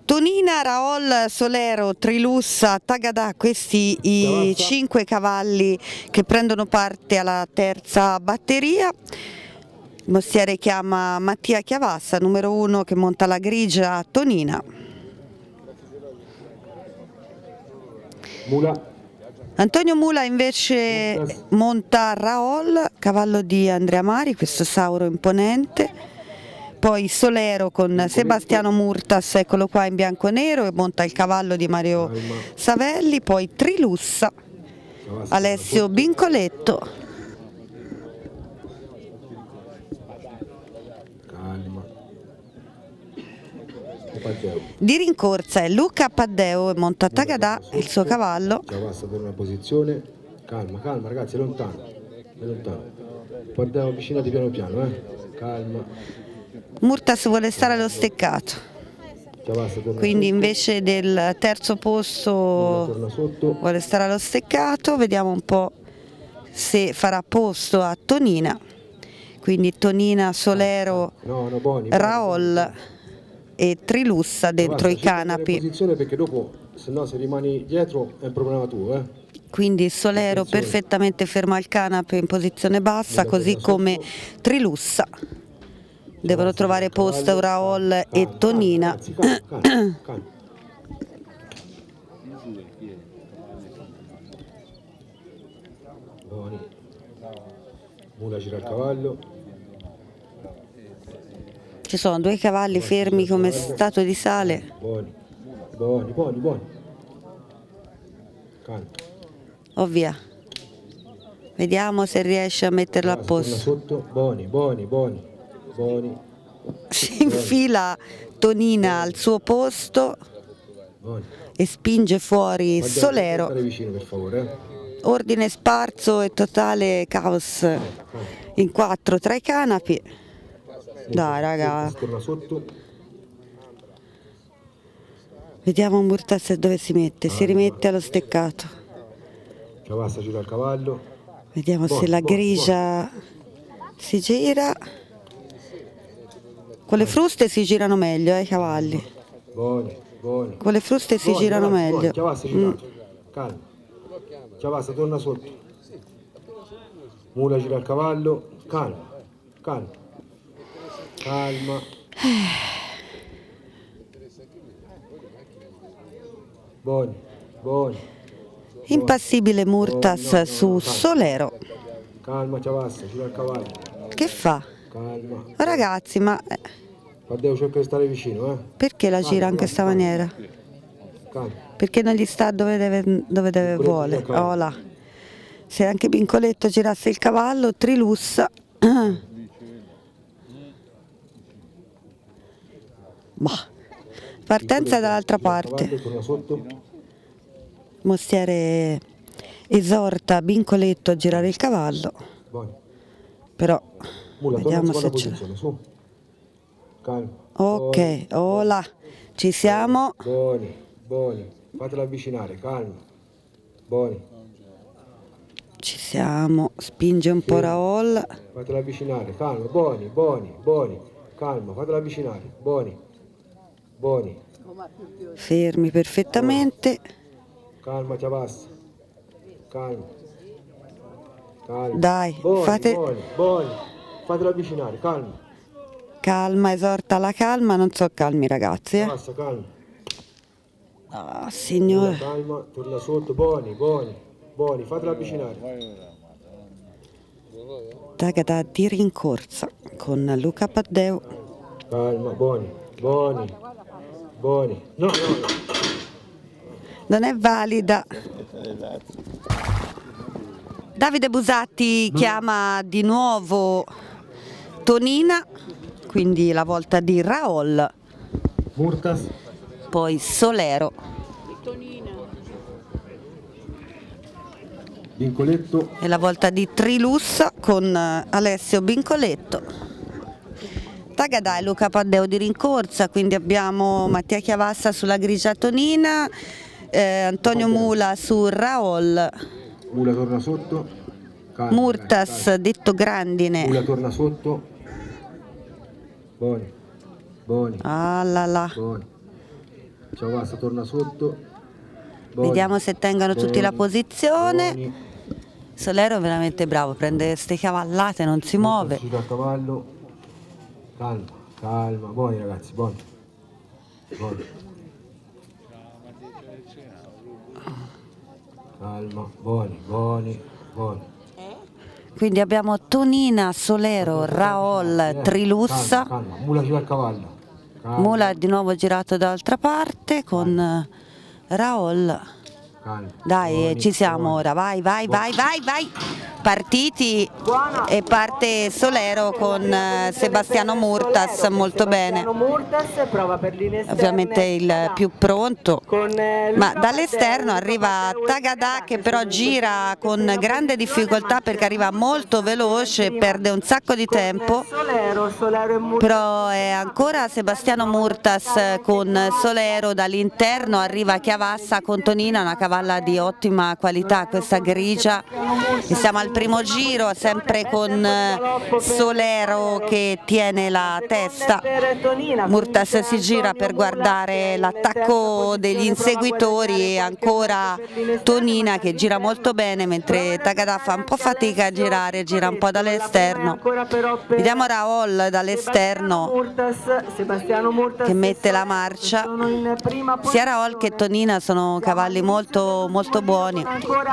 Tonina, Raol, Solero, Trilussa, Tagadà, questi i 5 cavalli che prendono parte alla terza batteria. Il mostiere chiama Mattia Chiavassa, numero 1, che monta la grigia Tonina. Mula. Antonio Mula invece monta Raol, cavallo di Andrea Mari, questo sauro imponente. Poi Solero con Sebastiano Murtas, eccolo qua in bianco e nero, e monta il cavallo di Mario Savelli. Poi Trilussa, Alessio Bincoletto. Di rincorsa è Luca Paddeo e monta Tagadà, il suo cavallo. Passa per una posizione, calma, calma ragazzi, è lontano, è lontano. Paddeo avvicinati piano piano, calma. Murtas vuole stare allo steccato, quindi invece del terzo posto vuole stare allo steccato. Vediamo un po' se farà posto a Tonina, quindi Tonina, Solero, Raol e Trilussa dentro i canapi. Perché dopo, se no, se rimani dietro è un problema tuo, Quindi Solero perfettamente fermo al canape in posizione bassa, così come Trilussa. Devono trovare posto Raol e Tonina. Mula gira il cavallo. Ci sono 2 cavalli fermi come statue di sale. Buoni, buoni, buoni, buoni. Oh via. Vediamo se riesce a metterlo a posto. Sotto. Buoni, buoni, buoni. Buoni. Si infila Tonina al suo posto e spinge fuori Solero. Vicino, per favore, Ordine sparso e totale caos in 4 tra i canapi. Dai raga. Vediamo Murtas dove si mette. Si rimette allo steccato. Chiavassa gira il cavallo. Vediamo se la grigia si gira. Con le fruste si girano meglio i cavalli. Buoni, buoni. Con le fruste si girano meglio. Chiavassa girato. Calma. Chiavassa torna sotto. Mula gira il cavallo. Calma, calma. Calma. Buoni, buoni. Impassibile Murtas su Solero. Calma Chiavassa, gira il cavallo. Che fa? Calma. Ragazzi, ma Paddeo cerca di stare vicino, perché la gira in questa maniera? Calma. Perché non gli sta dove deve vuole. Oh là. Se anche Bincoletto girasse il cavallo, Trilussa. Bah. Partenza dall'altra parte. Mostiere esorta Bincoletto a girare il cavallo. Però vediamo se c'è. Ok, oh là, ci siamo. Buoni, buoni, fatela avvicinare, calma. Buoni. Ci siamo, spinge un po' Raol. Fatela avvicinare, calma, buoni, buoni, buoni. Calma, fatela avvicinare, buoni, buoni. Fermi perfettamente. Calma Chiavassa, calma. Calma. Dai, buoni, fate... Buoni, buoni, fatela avvicinare, calma. Calma, esorta la calma, non so calmi ragazzi. Chiavassa, calma. Ah, signore. Calma, torna sotto, buoni, buoni, buoni, fatela avvicinare. Tagadà di rincorsa con Luca Paddeo. Calma, buoni, buoni, buoni. No, no, no. Non è valida. Davide Busatti chiama di nuovo Tonina, quindi la volta di Raol. Murtas. Poi Solero. Bincoletto. E la volta di Trilussa con Alessio Bincoletto. Tagadà e Luca Paddeo di rincorsa, quindi abbiamo Mattia Chiavassa sulla grigia Tonina, Antonio Mula su Raol. Mula torna sotto. Calma, Murtas, calma. detto Grandine. Mula torna sotto. Buoni, buoni. Ah là là. Buoni. Ciavassa torna sotto. Vediamo se tengono tutti la posizione. Solero è veramente bravo, prende queste cavallate, non si muove. A cavallo. Calma, calma, buoni ragazzi, buoni. Calma, buoni. Quindi abbiamo Tonina, Solero, Raol, Trilussa. Calma, Mula gira a cavallo. Calma. Mula di nuovo girato dall'altra parte con Raol. Dai, ci siamo ora, vai. Partiti e parte Solero con Sebastiano Murtas, molto bene. Ovviamente il più pronto, ma dall'esterno arriva Tagada che però gira con grande difficoltà perché arriva molto veloce, perde un sacco di tempo, però è ancora Sebastiano Murtas con Solero. Dall'interno arriva Chiavassa con Tonina, una cavalla di ottima qualità, questa grigia, e siamo al primo giro sempre con Solero che tiene la testa. Murtas si gira per guardare l'attacco degli inseguitori e ancora Tonina che gira molto bene, mentre Tagada fa un po' fatica a girare, gira un po' dall'esterno. Vediamo Raol dall'esterno che mette la marcia. Sia Raol che Tonina sono cavalli molto buoni,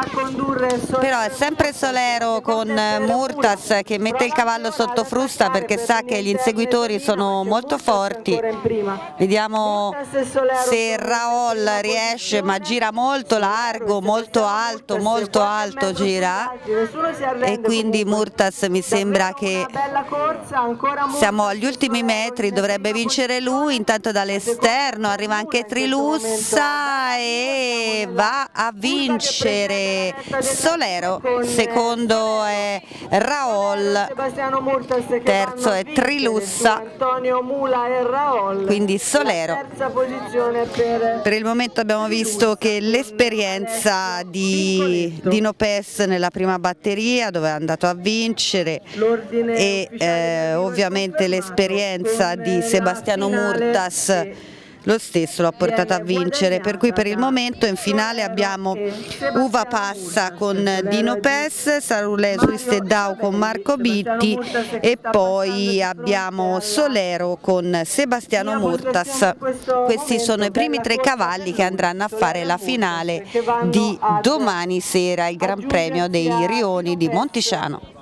però è sempre Solero con Murtas che mette il cavallo sotto frusta perché sa che gli inseguitori sono molto forti. Vediamo se Raol riesce, ma gira molto largo, molto alto gira, e quindi Murtas mi sembra che siamo agli ultimi metri, dovrebbe vincere lui. Intanto dall'esterno arriva anche Trilussa e va a vincere Solero. Secondo è Raol, terzo è Trilussa, quindi Solero. Per il momento abbiamo visto che l'esperienza di Dino Pes nella prima batteria, dove è andato a vincere, e ovviamente l'esperienza di Sebastiano Murtas lo stesso l'ha portato a vincere, per cui per il momento in finale abbiamo Uva Passa con Dino Pes, Sarulè Suistedau con Marco Bitti e poi abbiamo Solero con Sebastiano Murtas. Questi sono i primi tre cavalli che andranno a fare la finale di domani sera, il Gran Premio dei Rioni di Monticiano.